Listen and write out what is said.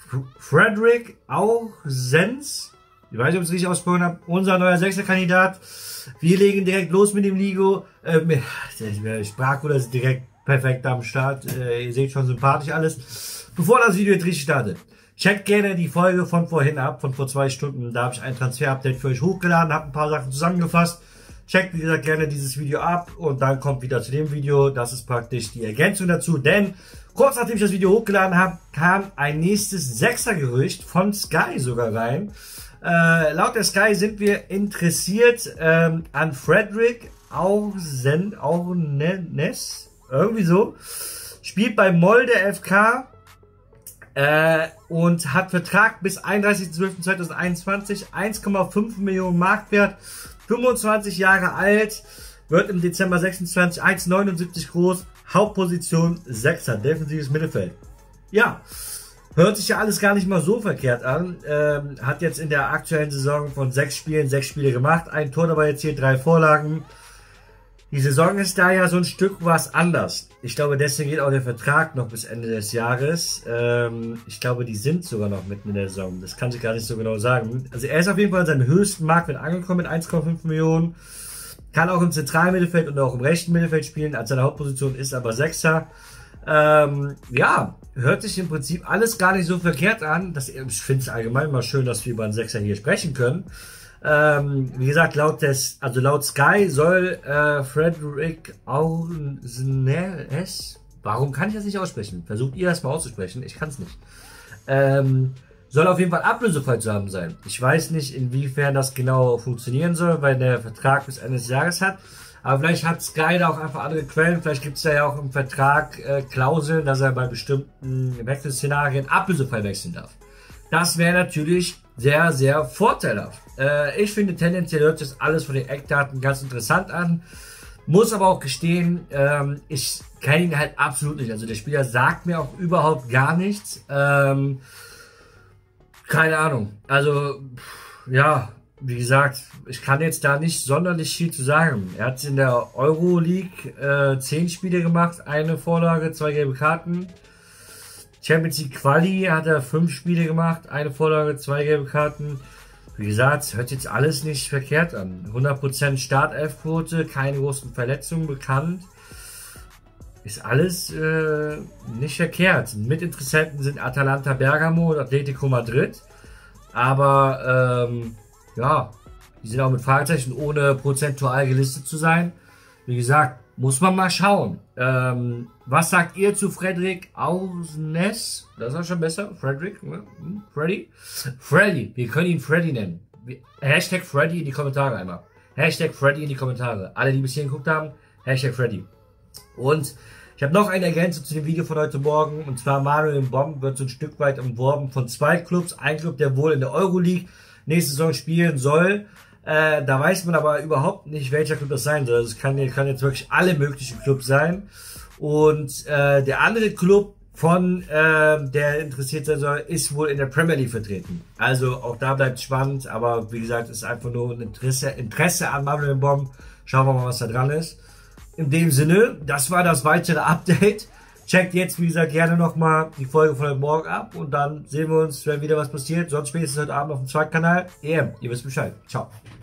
Fredrik Aursens, ich weiß nicht, ob ich es richtig ausgesprochen habe, unser neuer Sechser-Kandidat. Wir legen direkt los mit dem Ligo. Der Sprachcode ist direkt perfekt am Start. Ihr seht schon sympathisch alles. Bevor das Video jetzt richtig startet, checkt gerne die Folge von vorhin ab, von vor 2 Stunden. Da habe ich ein Transfer-Update für euch hochgeladen, habe ein paar Sachen zusammengefasst. Checkt, wie gesagt, gerne dieses Video ab und dann kommt wieder zu dem Video. Das ist praktisch die Ergänzung dazu, denn kurz nachdem ich das Video hochgeladen habe, kam ein nächstes Sechser-Gerücht von Sky sogar rein. Laut der Sky sind wir interessiert an Fredrik Aursens, irgendwie so. Spielt bei Molde FK und hat Vertrag bis 31.12.2021, 1,5 Millionen Marktwert. 25 Jahre alt, wird im Dezember 26, 1,79 groß, Hauptposition 6er, defensives Mittelfeld. Ja, hört sich ja alles gar nicht mal so verkehrt an. Hat jetzt in der aktuellen Saison von 6 Spielen 6 Spiele gemacht, ein Tor dabei erzielt, 3 Vorlagen. Die Saison ist da ja so ein Stück was anders. Ich glaube, deswegen geht auch der Vertrag noch bis Ende des Jahres. Ich glaube, die sind sogar noch mitten in der Saison. Das kann ich gar nicht so genau sagen. Also er ist auf jeden Fall an seinem höchsten Marktwert angekommen mit 1,5 Millionen. Kann auch im zentralen Mittelfeld und auch im rechten Mittelfeld spielen. Als seine Hauptposition ist aber Sechser. Ja, hört sich im Prinzip alles gar nicht so verkehrt an. Ich finde es allgemein mal schön, dass wir über einen Sechser hier sprechen können. Wie gesagt, laut Sky soll Fredrik Aursens, warum kann ich das nicht aussprechen? Versucht ihr das mal auszusprechen, ich kann es nicht. Soll auf jeden Fall ablösefrei zu haben sein. Ich weiß nicht, inwiefern das genau funktionieren soll, weil der Vertrag bis Ende des Jahres hat. Aber vielleicht hat Sky da auch einfach andere Quellen. Vielleicht gibt es da ja auch im Vertrag Klauseln, dass er bei bestimmten Wechselszenarien ablösefrei wechseln darf. Das wäre natürlich sehr, sehr vorteilhaft. Ich finde tendenziell hört sich das alles von den Eckdaten ganz interessant an. Muss aber auch gestehen, ich kenne ihn halt absolut nicht. Also der Spieler sagt mir auch überhaupt gar nichts. Keine Ahnung. Also, ja, wie gesagt, ich kann jetzt da nicht sonderlich viel zu sagen. Er hat in der Euroleague 10 Spiele gemacht, 1 Vorlage, 2 gelbe Karten. Champions League Quali hat er 5 Spiele gemacht, 1 Vorlage, 2 gelbe Karten. Wie gesagt, hört jetzt alles nicht verkehrt an. 100% Startelfquote, keine großen Verletzungen bekannt. Ist alles nicht verkehrt. Mitinteressenten sind Atalanta Bergamo und Atletico Madrid. Aber ja, die sind auch mit Fragezeichen, ohne prozentual gelistet zu sein. Wie gesagt, muss man mal schauen. Was sagt ihr zu Fredrik Aursens? Das ist auch schon besser. Fredrik? Freddy? Freddy. Wir können ihn Freddy nennen. Hashtag Freddy in die Kommentare einmal. Hashtag Freddy in die Kommentare. Alle, die bis hier geguckt haben, Hashtag Freddy. Und ich habe noch eine Ergänzung zu dem Video von heute Morgen. Und zwar Manuel Mbom wird so ein Stück weit umworben von 2 Clubs. Ein Club, der wohl in der Euroleague nächste Saison spielen soll. Da weiß man aber überhaupt nicht, welcher Club das sein soll. Also es kann jetzt wirklich alle möglichen Clubs sein. Und der andere Club, der interessiert sein soll, ist wohl in der Premier League vertreten. Also auch da bleibt spannend. Aber wie gesagt, es ist einfach nur ein Interesse an Manuel Mbom. Schauen wir mal, was da dran ist. In dem Sinne, das war das weitere Update. Checkt jetzt, wie gesagt, gerne nochmal die Folge von heute Morgen ab. Und dann sehen wir uns, wenn wieder was passiert. Sonst spätestens heute Abend auf dem zweiten Kanal. Ihr wisst Bescheid. Ciao.